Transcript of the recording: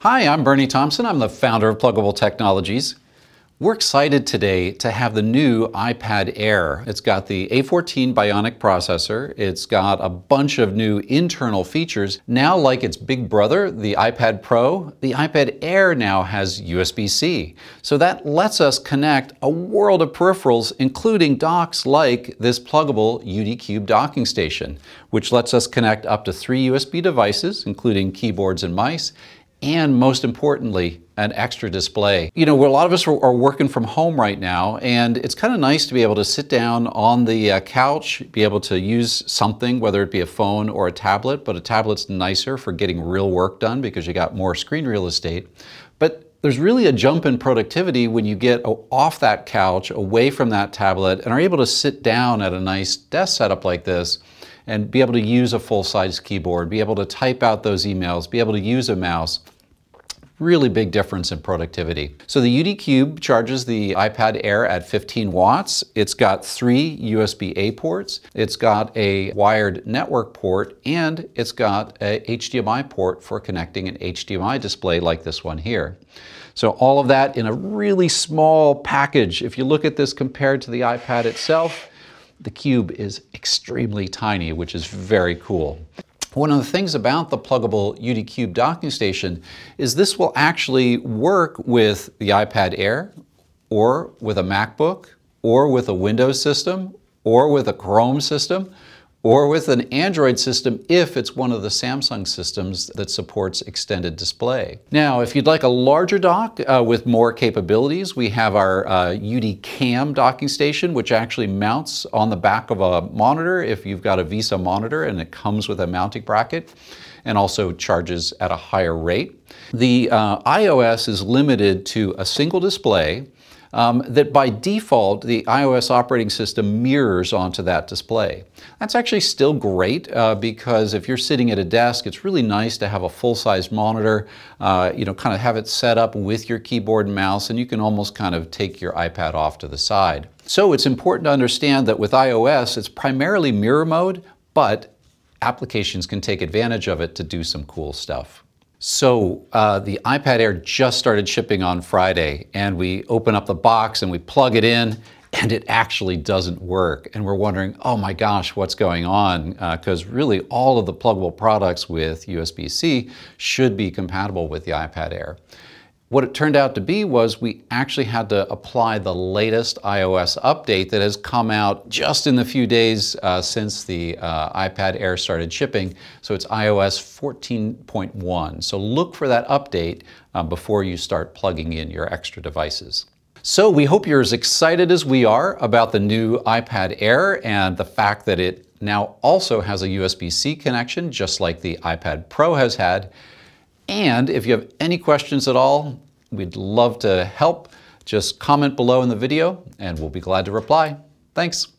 Hi, I'm Bernie Thompson. I'm the founder of Plugable Technologies. We're excited today to have the new iPad Air. It's got the A14 Bionic processor. It's got a bunch of new internal features. Now, like its big brother, the iPad Pro, the iPad Air now has USB-C. So that lets us connect a world of peripherals, including docks like this Plugable UD Docking Station, which lets us connect up to 3 USB devices, including keyboards and mice, and most importantly, an extra display. You know, a lot of us are working from home right now, and it's kind of nice to be able to sit down on the couch, be able to use something, whether it be a phone or a tablet, but a tablet's nicer for getting real work done because you got more screen real estate. But there's really a jump in productivity when you get off that couch, away from that tablet, and are able to sit down at a nice desk setup like this and be able to use a full-size keyboard, be able to type out those emails, be able to use a mouse. Really big difference in productivity. So the UD Cube charges the iPad Air at 15 watts. It's got 3 USB-A ports. It's got a wired network port, and it's got a HDMI port for connecting an HDMI display like this one here. So all of that in a really small package. If you look at this compared to the iPad itself, the Cube is extremely tiny, which is very cool. One of the things about the Plugable UD docking station is this will actually work with the iPad Air, or with a MacBook, or with a Windows system, or with a Chrome system, or with an Android system if it's one of the Samsung systems that supports extended display. Now, if you'd like a larger dock with more capabilities, we have our UD Cam docking station, which actually mounts on the back of a monitor if you've got a VESA monitor, and it comes with a mounting bracket and also charges at a higher rate. The iOS is limited to a single display that by default, the iOS operating system mirrors onto that display. That's actually still great because if you're sitting at a desk, it's really nice to have a full-size monitor, kind of have it set up with your keyboard and mouse, and you can almost kind of take your iPad off to the side. So it's important to understand that with iOS, it's primarily mirror mode, but applications can take advantage of it to do some cool stuff. So the iPad Air just started shipping on Friday, and we open up the box and we plug it in, and it actually doesn't work. And we're wondering, oh my gosh, what's going on? Because really all of the Plugable products with USB-C should be compatible with the iPad Air. What it turned out to be was we actually had to apply the latest iOS update that has come out just in the few days since the iPad Air started shipping. So it's iOS 14.1. So look for that update before you start plugging in your extra devices. So we hope you're as excited as we are about the new iPad Air and the fact that it now also has a USB-C connection, just like the iPad Pro has had. And if you have any questions at all, we'd love to help. Just comment below in the video and we'll be glad to reply. Thanks.